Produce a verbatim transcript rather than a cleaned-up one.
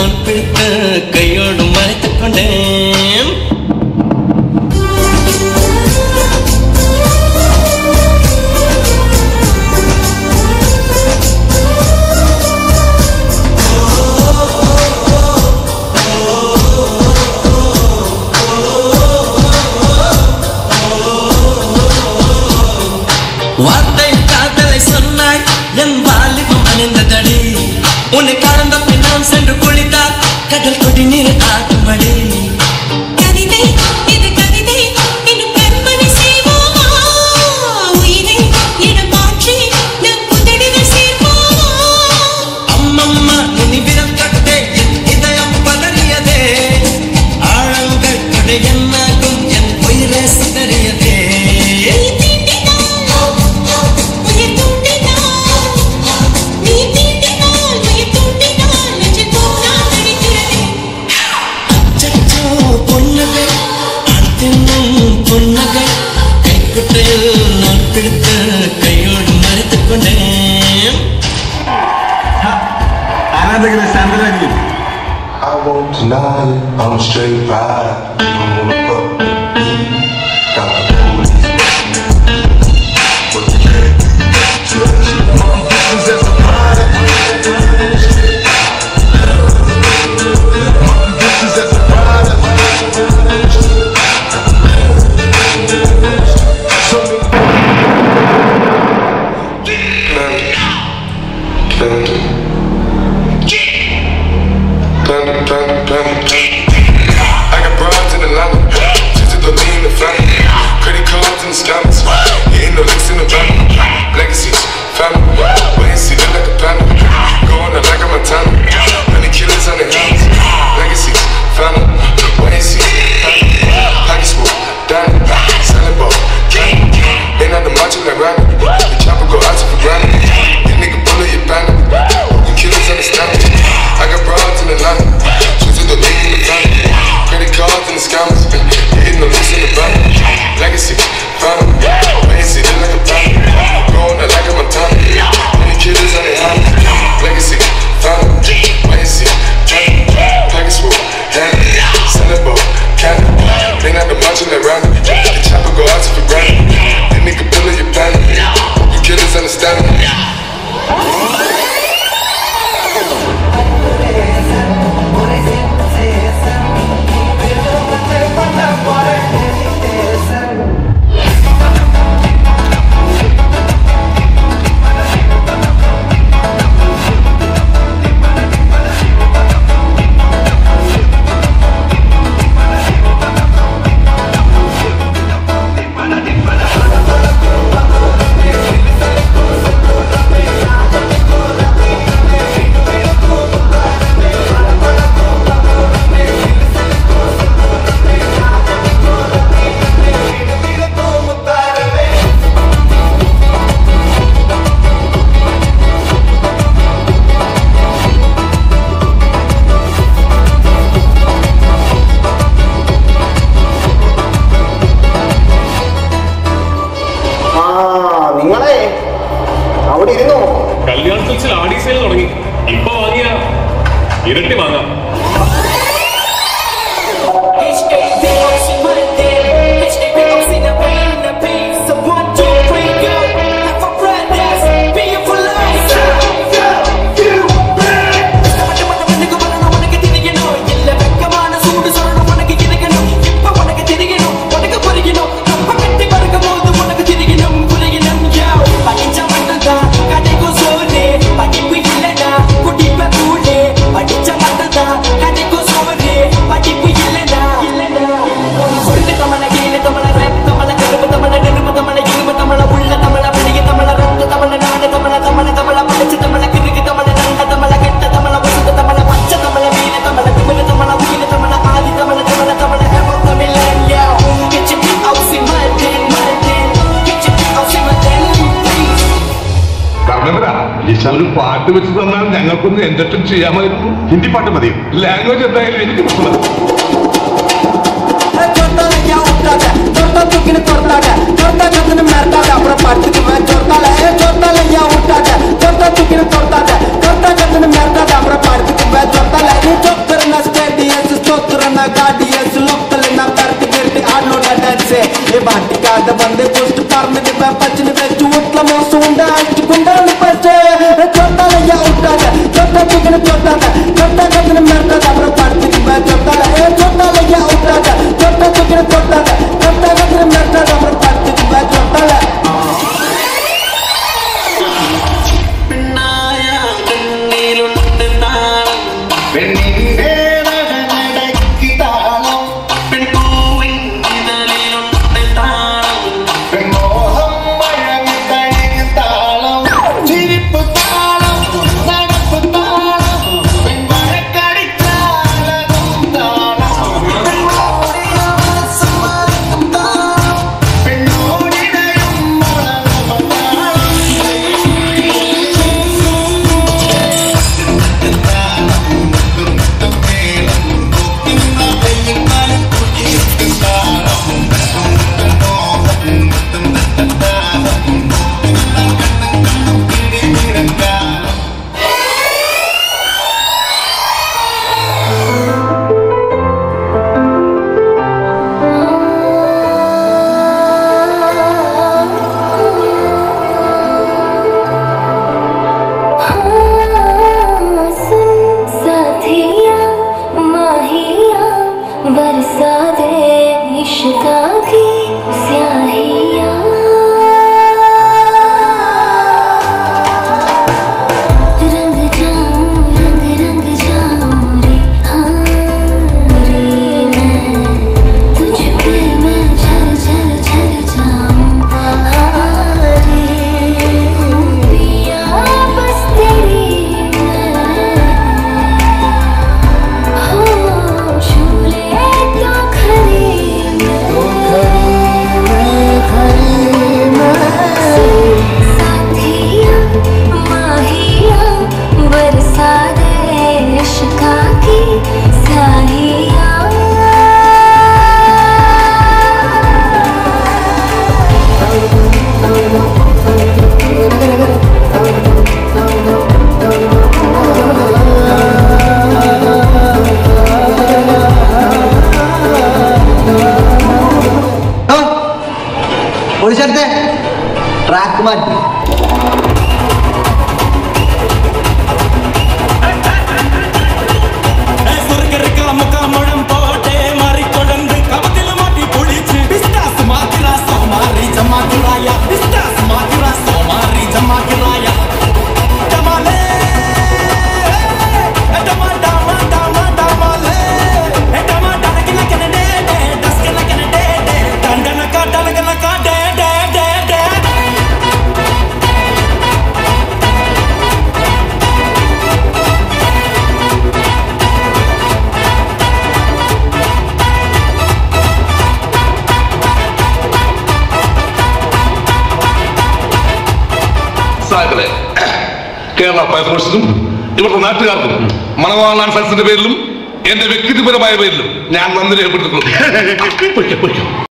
நான் பிடித்த கையோடு மறைத்துக் கொண்டேன். வார்த்தை காதலை சொன்னாய் என் வாலிபம் அணிந்ததடி. உன்னை கலந்த பின் நான் சென்று குளித்தால் கடல் கொடி நீர் ஆகுமடி. கவிதை இது கவிதை இன்னும் கற்பனை செய்வோமா? உயிரை இடம் மாற்றி நம் புதடிகள் சேர்ப்போமா? அம்மம்மா இனி விரல் கட்டே என் இதயம் பதறியதே. ஆழங்கள் கடை என்னாகும் என் உயிரே சிதறியதே. நான் பிடித்த கையோடு மறைத்துக் கொண்டேன். I won't deny it, I'm a straight rider. I'm gonna fuck with me. Got the police. What you can't do. My business as a rider. My business as a rider. I got broads in Atlanta, just to lean in the family. Credit cards and the scammers, hitting the licks in the van. Legacies, family, wait and see, look like a panda. Going out like a Montana, many killers on the hands. Legacies, family, wait and see, family. Pocket smoke, diamond, selling ball, candy. Ain't not the macho like Randy. The chopper go out to for granted. You nigga bullet your panda. You killers understand me. I got broads in Atlanta. Credit cards and the scammers, hitting the looks in the van. Legacy, family, wait and see, look like a panda. Going out like a Montana, many killers on their hands. Legacy, family, wait and see, family. Package full, handy, selling ball, candy. They not the macho like Randy. The chopper go out to for granted. That nigga bullet your panda. You killers understand me. കല്യാണത്തിൽ ആടി sale തുടങ്ങി. ഇപ്പൊ വാങ്ങിയ ഇരട്ടി വാങ്ങാം. ഒരു പാട്ട് വെച്ച് തന്നാൽ ഞങ്ങൾക്കൊന്ന് എന്റർടൈൻ ചെയ്യാമായിരുന്നു. ഹിന്ദി പാട്ട് മതി. ലാംഗ്വേജ് എന്തായാലും എനിക്ക് പ്രശ്നമാണ്. Chorta, आशिका की साहिया ट्रैक माटी കേരള ഫയർഫോഴ്സിനും ഇവിടുത്തെ നാട്ടുകാർക്കും മണവാളാൻ സയൻസിന്റെ പേരിലും എന്റെ വ്യക്തിപരമായ പേരിലും ഞാൻ നന്ദി രേഖപ്പെടുത്തുന്നു.